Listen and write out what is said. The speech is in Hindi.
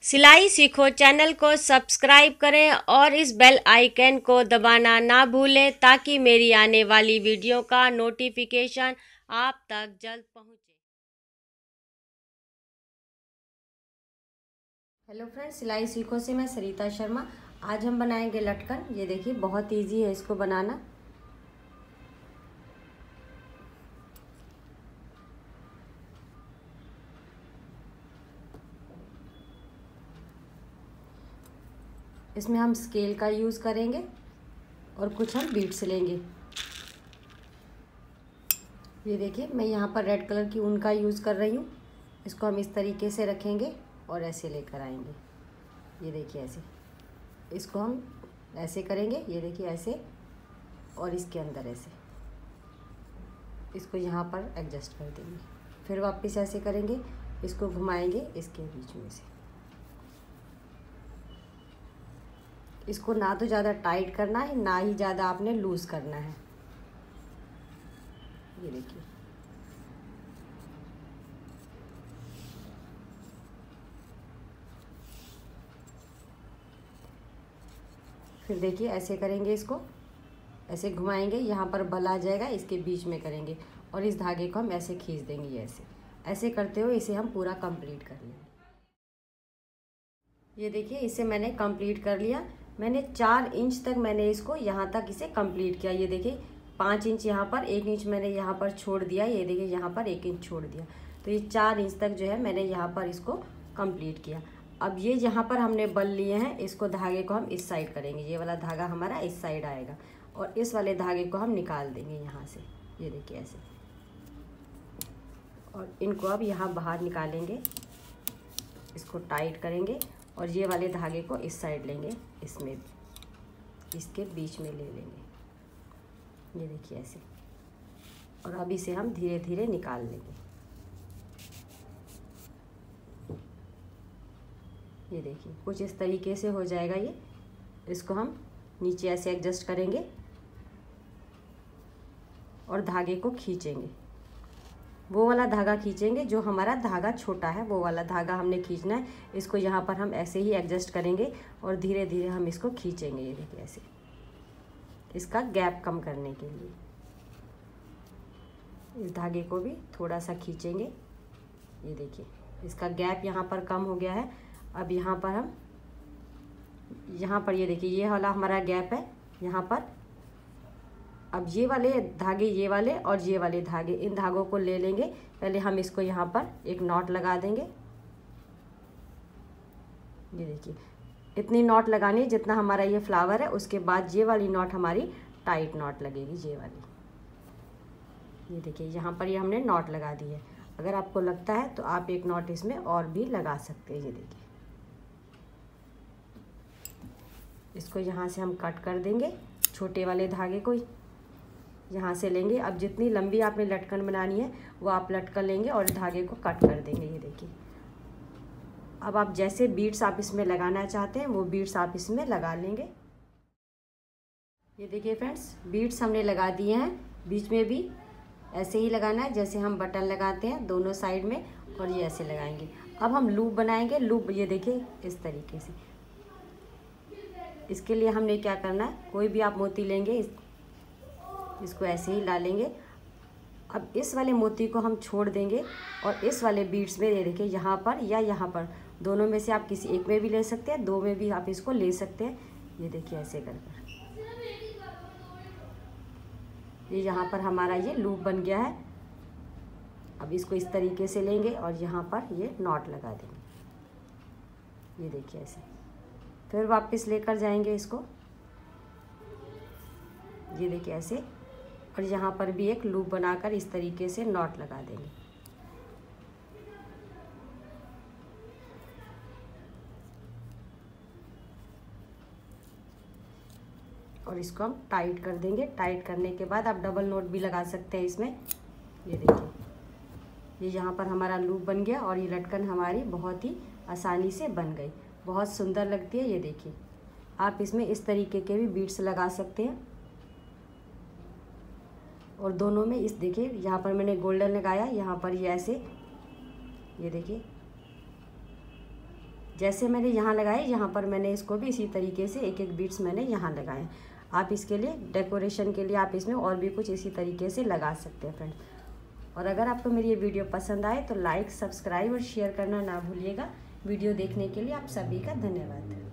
सिलाई सीखो चैनल को सब्सक्राइब करें और इस बेल आइकन को दबाना ना भूलें ताकि मेरी आने वाली वीडियो का नोटिफिकेशन आप तक जल्द पहुंचे। हेलो फ्रेंड्स, सिलाई सीखो से मैं सरिता शर्मा। आज हम बनाएंगे लटकन। ये देखिए बहुत इजी है इसको बनाना। इसमें हम स्केल का यूज़ करेंगे और कुछ हम बीड्स लेंगे। ये देखिए मैं यहाँ पर रेड कलर की ऊन का यूज़ कर रही हूँ। इसको हम इस तरीके से रखेंगे और ऐसे लेकर आएंगे। ये देखिए ऐसे, इसको हम ऐसे करेंगे। ये देखिए ऐसे, और इसके अंदर ऐसे, इसको यहाँ पर एडजस्ट कर देंगे। फिर वापस ऐसे करेंगे, इसको घुमाएंगे इसके बीच में से। इसको ना तो ज़्यादा टाइट करना है, ना ही ज़्यादा आपने लूज़ करना है। ये देखिए फिर देखिए ऐसे करेंगे, इसको ऐसे घुमाएंगे, यहाँ पर बल आ जाएगा, इसके बीच में करेंगे और इस धागे को हम ऐसे खींच देंगे। ऐसे ऐसे करते हुए इसे हम पूरा कंप्लीट कर लेंगे। ये देखिए इसे मैंने कंप्लीट कर लिया। मैंने 4 इंच तक मैंने इसको यहाँ तक इसे कंप्लीट किया। ये देखिए 5 इंच यहाँ पर, 1 इंच मैंने यहाँ पर छोड़ दिया। ये देखिए यहाँ पर 1 इंच छोड़ दिया, तो ये 4 इंच तक जो है मैंने यहाँ पर इसको कंप्लीट किया। अब ये जहाँ पर हमने बल लिए हैं, इसको धागे को हम इस साइड करेंगे। ये वाला धागा हमारा इस साइड आएगा और इस वाले धागे को हम निकाल देंगे यहाँ से। ये देखिए ऐसे, और इनको अब यहाँ बाहर निकालेंगे, इसको टाइट करेंगे और ये वाले धागे को इस साइड लेंगे, इसमें इसके बीच में ले लेंगे। ये देखिए ऐसे, और अब इसे हम धीरे धीरे निकाल लेंगे। ये देखिए कुछ इस तरीके से हो जाएगा ये। इसको हम नीचे ऐसे एडजस्ट करेंगे और धागे को खींचेंगे। वो वाला धागा खींचेंगे जो हमारा धागा छोटा है, वो वाला धागा हमने खींचना है। इसको यहाँ पर हम ऐसे ही एडजस्ट करेंगे और धीरे धीरे हम इसको खींचेंगे। ये देखिए ऐसे, इसका गैप कम करने के लिए इस धागे को भी थोड़ा सा खींचेंगे। ये देखिए इसका गैप यहाँ पर कम हो गया है। अब यहाँ पर हम ये देखिए ये वाला हमारा गैप है यहाँ पर। अब ये वाले धागे, ये वाले और ये वाले धागे, इन धागों को ले लेंगे। पहले हम इसको यहाँ पर एक नॉट लगा देंगे। ये देखिए इतनी नॉट लगानी है जितना हमारा ये फ्लावर है। उसके बाद ये वाली नॉट हमारी टाइट नॉट लगेगी, ये वाली। ये देखिए यहाँ पर ये हमने नॉट लगा दी है। अगर आपको लगता है तो आप एक नॉट इसमें और भी लगा सकते हैं। ये देखिए इसको यहाँ से हम कट कर देंगे। छोटे वाले धागे को यहाँ से लेंगे। अब जितनी लंबी आपने लटकन बनानी है वो आप लटकन लेंगे और धागे को कट कर देंगे। ये देखिए अब आप जैसे बीड्स आप इसमें लगाना चाहते हैं वो बीड्स आप इसमें लगा लेंगे। ये देखिए फ्रेंड्स, बीड्स हमने लगा दिए हैं। बीच में भी ऐसे ही लगाना है जैसे हम बटन लगाते हैं दोनों साइड में, और ये ऐसे लगाएंगे। अब हम लूप बनाएंगे। लूप ये देखिए इस तरीके से। इसके लिए हमने क्या करना है, कोई भी आप मोती लेंगे, इसको ऐसे ही डालेंगे। अब इस वाले मोती को हम छोड़ देंगे और इस वाले बीड्स में ये देखिए यहाँ पर या यहाँ पर, दोनों में से आप किसी एक में भी ले सकते हैं, दो में भी आप इसको ले सकते हैं। ये देखिए ऐसे कर ये यहाँ पर हमारा ये लूप बन गया है। अब इसको इस तरीके से लेंगे और यहाँ पर ये नॉट लगा देंगे। ये देखिए ऐसे, फिर वापस लेकर जाएंगे इसको। ये देखिए ऐसे, और यहाँ पर भी एक लूप बनाकर इस तरीके से नॉट लगा देंगे। और इसको हम टाइट कर देंगे। टाइट करने के बाद आप डबल नोट भी लगा सकते हैं इसमें। ये देखिए ये यहाँ पर हमारा लूप बन गया और ये लटकन हमारी बहुत ही आसानी से बन गई। बहुत सुंदर लगती है। ये देखिए आप इसमें इस तरीके के भी बीड्स लगा सकते हैं। और दोनों में इस देखिए यहाँ पर मैंने गोल्डन लगाया, यहाँ पर ये ऐसे, ये देखिए जैसे मैंने यहाँ लगाए, यहाँ पर मैंने इसको भी इसी तरीके से एक एक बीट्स मैंने यहाँ लगाए। आप इसके लिए डेकोरेशन के लिए आप इसमें और भी कुछ इसी तरीके से लगा सकते हैं फ्रेंड। और अगर आपको मेरी ये वीडियो पसंद आए तो लाइक, सब्सक्राइब और शेयर करना ना भूलिएगा। वीडियो देखने के लिए आप सभी का धन्यवाद।